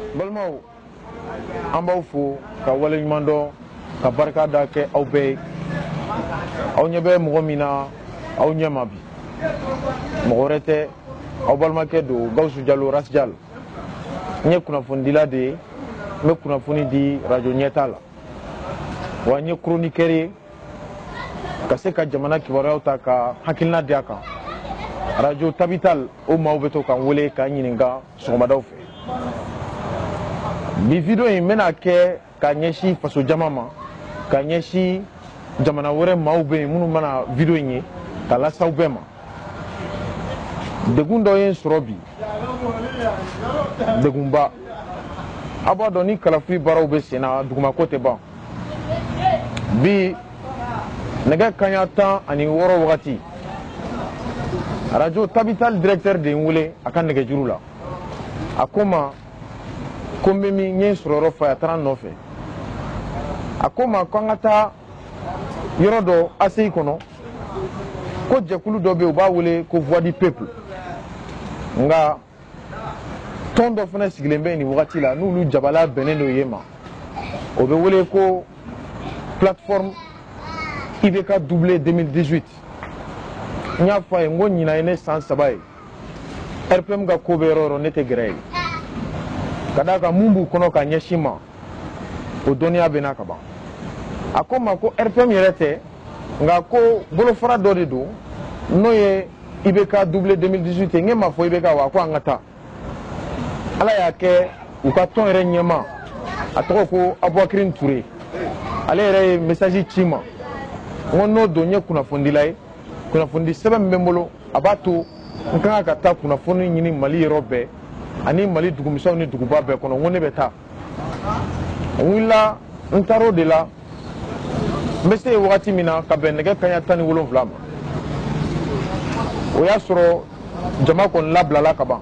balimaw an b'aw fo ka waleɲuman dɔn ka barika da kɛ aw bɛɛ ye aw ɲɛ bɛ mɔgɔ min na aw ɲɛ ma bi mɔgɔ wɛrɛ tɛ aw balimakɛ don Gawusu Jalo Rasjal n ye kunnafonidila de ye n bɛ kunnafoni di radio ɲɛta la wa n ye chroniqueur ye ka se ka jamana kibaruyaw ta ka hakilina di a kan radio Tabital o maaw bɛ to ka n wele ka n ɲininka sɔgɔmadaw fɛ bi video in n bɛna kɛ ka ɲɛsin faso jama ma ka ɲɛsin jamana wɛrɛ maaw bɛ yen minnu mana video in ye ka lase aw bɛɛ ma degun dɔ ye n sɔrɔ bi degunba a b'a dɔn ni kalafili baaraw bɛ sen na dugumako tɛ ban bi nɛgɛ kaɲa 16 wagati radio Tabital directeur de n wele a ka nɛgɛjuru la a ko n ma ko n bɛ min n ye n sɔrɔ yɔrɔ fɔ a taara n nɔfɛ a ko n ma ko an ka taa yɔrɔ dɔ ACI kɔnɔ ko jɛkulu dɔ bɛ yen u b'a wele ko voix du peuple nka tɔn dɔ fana sigilen bɛ nin wagati la n'olu jabala bɛnnen don yen ma o bɛ wele ko plateforme IBK doublé 2018 n y'a fɔ a ye n ko ɲinan ye ne san 3 ye RPM ka ko bɛ yɔrɔ o yɔrɔ ne tɛ gɛrɛ yen ka d'a kan mun b'u kɔnɔ ka ɲɛsin ma o dɔnniya bɛ n'a ka ban a ko n ma ko RPM yɛrɛ tɛ nka ko bolofara dɔ de don n'o ye IBK doublé 2018 ye n m'a fɔ IBK wa ko an ka taa ala y'a kɛ u ka tɔn yɛrɛ ɲɛma a tɔgɔ ko Aboubacrine Touré ale yɛrɛ ye message ci ma n ko n'o don n ye kunnafonidila ye kunnafonidi sɛbɛn min bɛ n bolo a b'a to n ka kan ka taa kunnafoni ɲini Mali yɔrɔ bɛɛ ani Mali dugumisɛnw ni duguba bɛɛ kɔnɔ n ko ne bɛ taa n wulila n taara o de la n bɛ se yen wagati min na ka bɛn nɛgɛ kaɲa 17 ma o y'a sɔrɔ jama kɔni labilala ka ban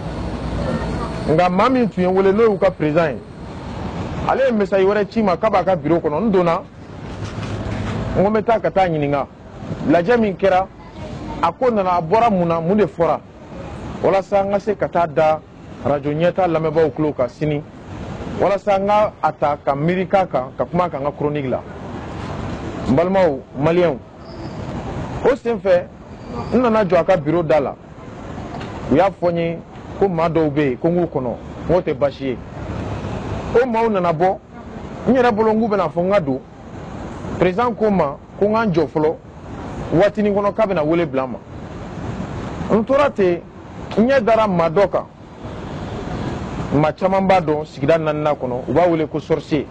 nka maa min tun ye wele n'o y'u ka président ye ale ye message wɛrɛ ci ma k'a b'a ka bureau kɔnɔ n donna n ko n bɛ taa ka taa ɲininka lajɛ min kɛra a ko nana a bɔra mun na mun de fɔra walasa n ka se ka taa da radio ɲɛta lamɛnbaaw tulo kan sini walasa n ka a ta ka miiri k'a kan ka kuma kan n ka chronique la n balimaw maliyɛnw o senfɛ n nana jɔ a ka bureau da la u y'a fɔ n ye ko maa dɔw bɛ yen ko n k'u kɔnɔ n k'o tɛ baasi ye o maaw nana bɔ n yɛrɛ bolo n k'u bɛna fɔ n ka don président ko n ma ko n k'an jɔ fɔlɔ waatinin kɔnɔ k'a bɛna wele bila n ma n tora ten n ɲɛ dara maa dɔ kan maa caman b'a dɔn sigida 4nan kɔnɔ u b'a wele ko sorcier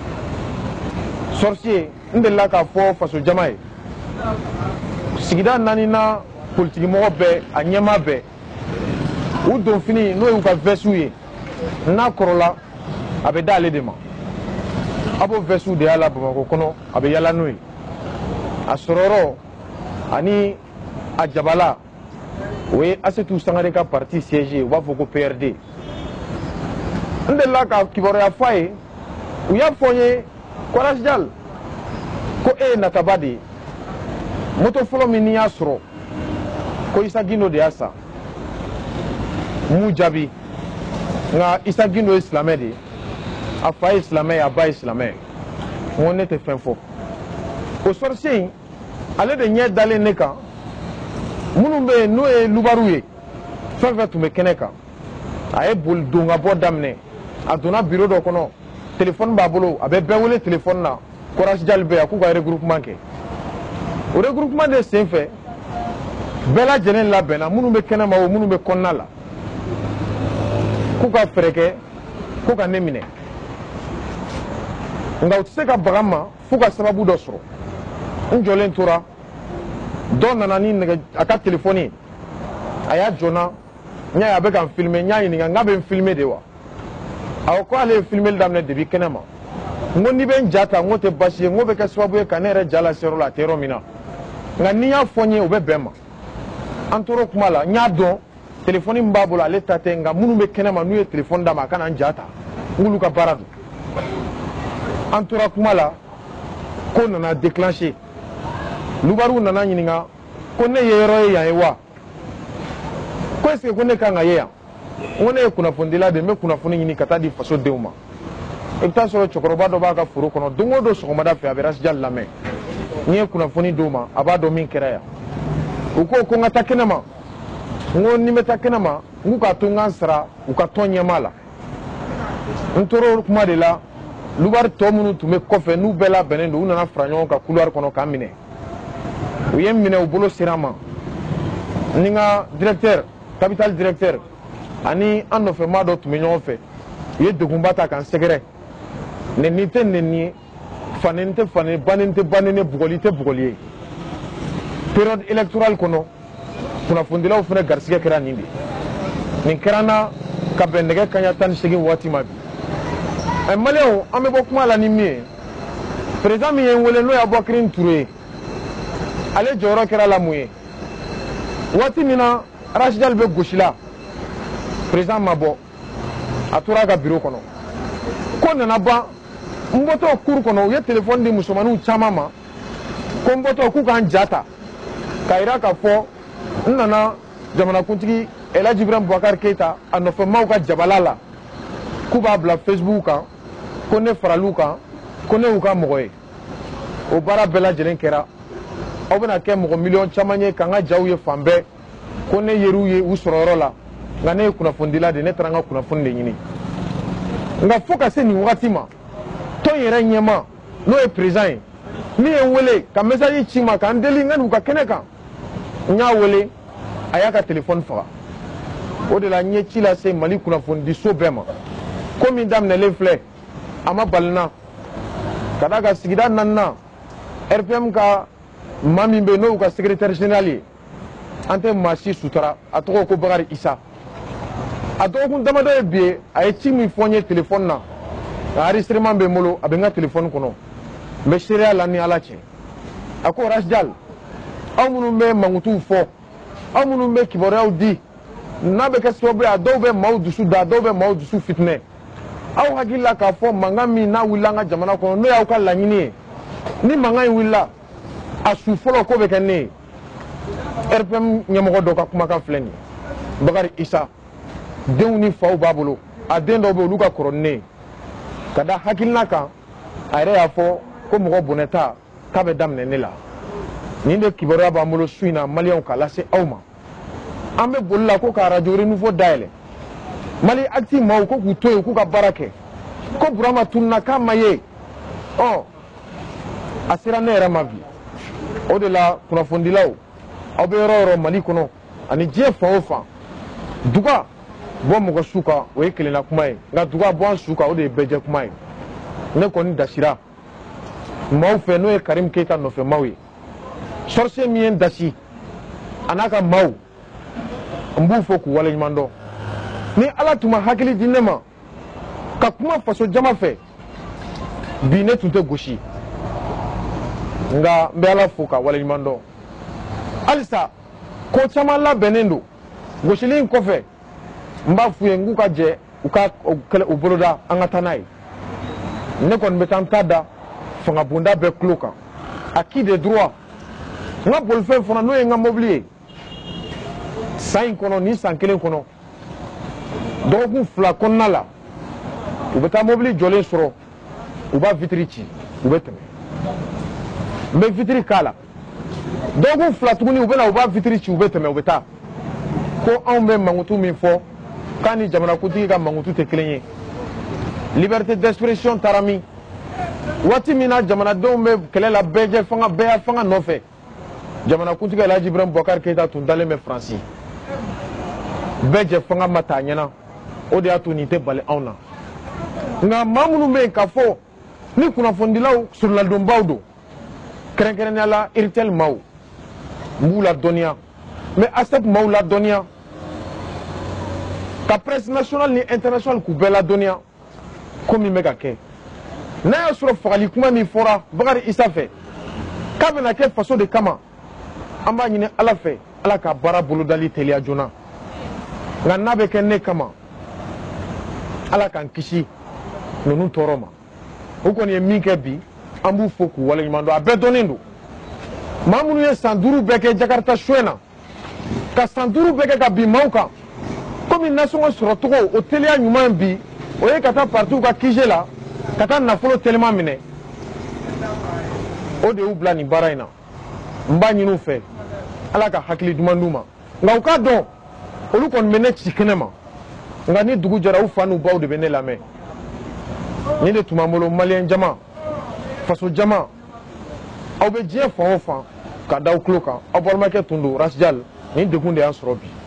sorcier n delila k'a fɔ faso jama ye sigida 4nan politikimɔgɔ bɛɛ a ɲɛmaa bɛɛ u donfini n'o y'u ka vɛsiw ye n'a kɔrɔla a bɛ d'ale de ma a b'o vɛsiw de y'a la Bamakɔ kɔnɔ a bɛ yala n'o ye a sɔrɔyɔrɔ ani a jabala o ye Asetu Sangare ka parti siège ye u b'a fɔ ko PRD n delila ka kibaruya fɔ a ye u y'a fɔ n ye ko Rasjal ko e ye nataba de ye moto fɔlɔ min n'i y'a sɔrɔ ko Isa Gindo de y'a san m'u jaabi nka Isa Gindo ye silamɛ de ye a fa ye silamɛ ye a ba ye silamɛ ye n ko ne tɛ fɛn fɔ o sorcier in ale de ɲɛ dalen ne kan minnu bɛ yen n'o ye lubaru ye fɛn fɛn tun bɛ kɛnɛ kan a ye boli don ka bɔ daminɛ a donna bureau dɔ kɔnɔ téléphone b'a bolo a bɛ bɛɛ wele téléphone na ko Rasjal bɛ yan k'u ka regroupement kɛ o regroupement de senfɛ bɛɛ lajɛlen labɛnna minnu bɛ kɛnɛma o minnu bɛ kɔnɔna la k'u ka fɛɛrɛ kɛ k'u ka ne minɛ nka u tɛ se ka baga n ma f'u ka sababu dɔ sɔrɔ n jɔlen tora dɔ nana ni a ka téléphone ye a y'a jɔ n na n y'a ye a bɛ ka n filmer n y'a ɲininka n k'a bɛ n filmer de wa awɔ ko ale ye filmeli daminɛ depuis kɛnɛma n ko n'i bɛ n ja ta n ko tɛ baasi ye n ko bɛ kɛ sababu ye ka ne yɛrɛ ja lase yɔrɔ la a tɛ yɔrɔ min na nka n'i y'a fɔ n ye o bɛ bɛn n ma an tora o kuma la n y'a dɔn téléphone min b'a bolo ale ta tɛ nka minnu bɛ kɛnɛma n'u ye téléphone d'a ma a kana n ja ta n k'olu ka baara don an tora kuma la ko nana déclencher lubaru nana ɲininka ko ne ye yɔrɔ ye yan ye wa ko est ce que ko ne kan ka ye yan on est kunnafondila de me kunnafoni ɲini ka taa di faso denw ma i bɛ taa sɔrɔ cɛkɔrɔba dɔ b'a ka foro kɔnɔ don o don sɔgɔmada fɛ a bɛ Rasijal lamɛn n'i ye kunnafoni d'o ma a b'a dɔn min kɛra yan u ko ko n ka taa kɛnɛ ma n ko ni n bɛ taa kɛnɛ ma n k'u ka to n ka n sara u ka tɔn ɲɛmaa la n tora o kuma de la luwari tɔ minnu tun bɛ kɔfɛ n'u bɛɛ labɛnnen don u nana fara ɲɔgɔn kan couloir kɔnɔ k'an minɛ u ye n minɛ u bolo sera n ma ni n ka directeur capital directeur ani an nɔfɛmaa dɔ tun bɛ ɲɔgɔn fɛ u ye degunba ta k'an sɛgɛrɛ nɛni tɛ nɛni ye faneni tɛ faneni baneni tɛ baneni bugɔli tɛ bugɔli ye période électorale kɔnɔ kunnafonidilaw fana garisigɛ kɛra nin de nin kɛra n na ka bɛn nɛgɛ kaɲa 18 waati ma bi maliyɛnw an bɛ bɔ kuma la ni min ye président min ye n wele n'o ye Abubakari Ture ye ale jɔyɔrɔ kɛra la mun ye waati min na Rasijal bɛ gosi la président ma bɔ a tora a ka bureau kɔnɔ ko nana ban n bɔtɔ cour kɔnɔ u ye téléphone di musomaninw caman ma ko n bɔtɔ k'u k'an ja ta k'a jira k'a fɔ n nana jamanakuntigi Elhaji Ibrahim Boubacar Keita a nɔfɛmaw ka jabala la k'u b'a bila Facebook kan ko ne faral'u kan ko ne y'u ka mɔgɔ ye o baara bɛɛ lajɛlen kɛra aw bɛna kɛ mɔgɔ miliyɔn caman ye k'an ka jaw ye fan bɛɛ ko ne yer'u ye u sɔrɔ yɔrɔ la nka ne ye kunnafonidila de ne taara n ka kunnafoni de ɲini nka fo ka se nin wagati ma tɔn yɛrɛ ɲɛmaa n'o ye président ye min ye n wele ka message ci n ma k'an deli n ka n'u ka kɛnɛ kan n y'a wele a y'a ka téléphone faga o de la n ye ci lase Mali kunnafonidiso bɛɛ ma ko min daminɛlen filɛ a ma bali n na ka d'a kan sigida 4nan RPM ka maa min bɛ yen n'o y'u ka secrétaire général ye an tɛ maa si sutura a tɔgɔ ko Bakari Isa a dɔgɔkun damadɔ ye bi ye a ye ci min fɔ n ye téléphone na nka enregistrement bɛ n bolo a bɛ n ka téléphone kɔnɔ n bɛ seereya la ni Ala cɛ a ko Rasijal aw minnu bɛ mankutuw fɔ aw minnu bɛ kibaruyaw di n'a bɛ kɛ sababu ye a dɔw bɛ maaw dusu da a dɔw bɛ maaw dusu fitinɛ aw hakili la k'a fɔ mankan min n'a wulila an ka jamana kɔnɔ n'o y'aw ka laɲini ye ni mankan in wulila a su fɔlɔ ko bɛ kɛ ne ye RPM ɲɛmɔgɔ dɔ ka kumakan filɛ nin ye Bakari Isa denw ni faw b'a bolo a den dɔw bɛ olu ka kɔrɔ ni ne ye ka da hakilina kan a yɛrɛ y'a fɔ ko mɔgɔ bɔnɛta k'a bɛ daminɛ ne la nin de kibaruya b'an bolo su in na maliyɛnw k'a lase aw ma an bɛ boli la ko ka radio renouveau dayɛlɛ Mali Actu maaw ko k'u to yen k'u ka baara kɛ ko Burama tununa k'a ma ye ɔ a sera ne yɛrɛ ma bi o de la kunnafonidilaw aw bɛ yɔrɔ o yɔrɔ Mali kɔnɔ ani diɲɛ fan o fan duga bɔ mɔgɔ su kan o ye kelenna kuma ye nka duga bɔ an su kan o de ye bɛɛjɛ kuma ye ne kɔni dasira maaw fɛ n'o ye Karim Keita nɔfɛmaw ye sorcier min ye n dasi a n'a ka maaw n b'u fɔ k'u waleɲuman dɔn ni Ala tun ma hakili di ne ma ka kuma faso jama fɛ bi ne tun tɛ gosi nka n bɛ Ala fo ka waleɲuman dɔn halisa ko caman labɛnnen don gosili in kɔfɛ n b'a f'u ye n k'u ka jɛ u ka u boloda an ka taa n'a ye ne kɔni bɛ taa n ta da fanga bonda bɛɛ tulo kan acquis de droit n ka bolifɛn fana n'o ye n ka mobili ye san in kɔnɔ nin san kelen kɔnɔ dɔgɔkun 2 kɔnɔna la u bɛ taa mobili jɔlen sɔrɔ u b'a vitre ci u bɛ tɛmɛ n bɛ vitre k'a la dɔgɔkun 2 tuguni u bɛ na u b'a vitre ci u bɛ tɛmɛ u bɛ taa ko anw bɛ mankutu min fɔ k'a ni jamanakuntigi ka mankutu tɛ kelen ye liberté d'expression taara min waati min na jamanadenw bɛ kɛlɛ la bɛɛ y'a fanga nɔfɛ jamanakuntigi Elhaji Ibrahim Boubacar Keita tun dalen bɛ Faransi bɛɛ jɛ fanga ma taa ɲɛna o de y'a to nin tɛ bali anw na nka maa minnu bɛ yen k'a fɔ ni kunnafonidilaw soroladonbaw don kɛrɛnkɛrɛnnenya la Iritel maaw n b'u ladɔnniya mais ASEP maaw ladɔnniya ka presse nationale ni internationale k'u bɛɛ ladɔnniya ko min bɛ ka kɛ n'a y'a sɔrɔ fagali kuma min fɔra Bakari Isa fɛ k'a bɛna kɛ faso de kama an b'a ɲini Ala fɛ Ala ka baara bolodali teliya joona nka n'a bɛ kɛ ne kama Ala k'an kisi ninnu tɔɔrɔ ma o kɔni ye min kɛ bi an b'u fo k'u waleɲuman dɔn a bɛɛ dɔnnen don maa minnu ye san 5 bɛɛ kɛ Jakarta suɲɛ na ka san 5 bɛɛ kɛ ka bin maaw kan comme nation sɔrɔ cogo o teliya ɲuman bi o ye ka taa parti ka kije la ka taa nafolo telima minɛ o de y'u bila nin baara in na n b'a ɲini u fɛ ala ka hakili duman d'u ma nka u k'a dɔn olu kɔni bɛ ne ci kɛnɛ ma nka ni dugu jɛra u fa n'u baw de bɛ ne lamɛn nin de tun b'an bolo maliyɛn jama faso jama aw bɛ diɲɛ fan o fan ka da aw tulo kan aw balimakɛ tun don rasijal nin degun de y'an sɔrɔ bi